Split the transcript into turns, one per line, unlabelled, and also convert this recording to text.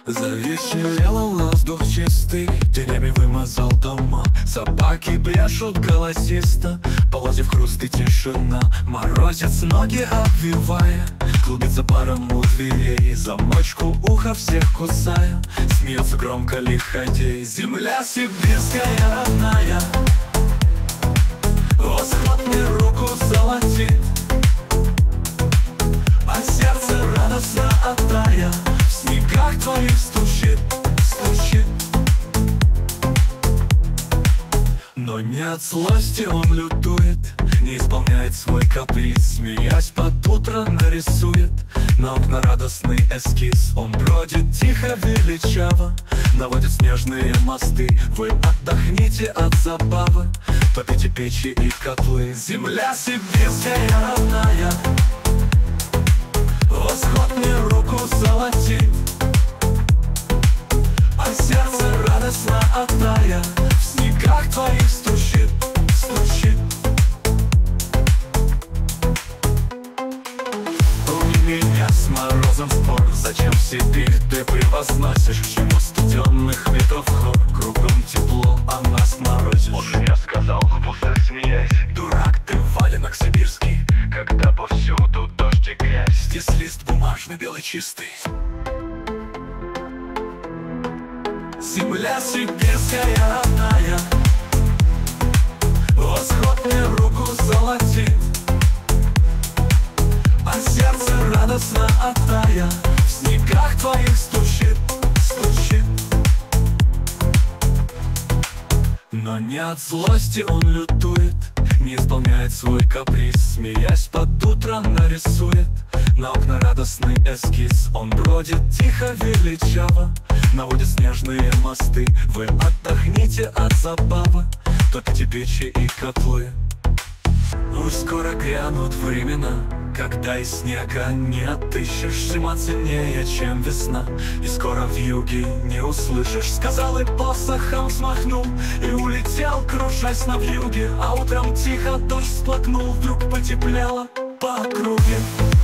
Завещевел воздух чистый, тенями вымазал дома. Собаки брешут голосисто, полозьев хруст и тишина. Морозец ноги обвивая, клубится паром у дверей. Замочку уха всех кусая, смеется громко лиходей. Земля сибирская родная, восход мне руку золотит, а сердце радостно оттая в снегах твоих стучит, стучит. Но не от злости он лютует, не исполняет свой каприз. Смеясь под утро нарисует на окна радостный эскиз. Он бродит тихо, величаво, наводит снежные мосты. Вы отдохните от забавы, топите печи и котлы. Земля сибирская родная, восход мне руку золотит, а сердце радостно оттая в снегах твоих стучит, стучит. У меня с морозом спор, зачем Сибирь ты превозносишь? К чему студенных ветров хор? Кругом тепло, а нас морозишь.
Он мне сказал, будто смеясь:
дурак ты, валенок сибирский,
когда повсюду дождь и грязь.
здесь лист бумажный белый чистый. Земля сибирская родная, восход мне руку золотит, а сердце радостно оттая в снегах твоих стучит, стучит. Но не от злости он лютует, не исполняет свой каприз. Смеясь под утро нарисует на окна радостный эскиз. Он бродит тихо, величаво, наводит снежные мосты. Вы отдохните от забавы, топите печи и котлы. Уж скоро грянут времена, когда из снега не отыщешь. Зима сильнее, чем весна, и скоро вьюги не услышишь. Сказал и посохом взмахнул, и улетел, кружась на вьюге. А утром тихо дождь сплакнул, вдруг потеплело по округе.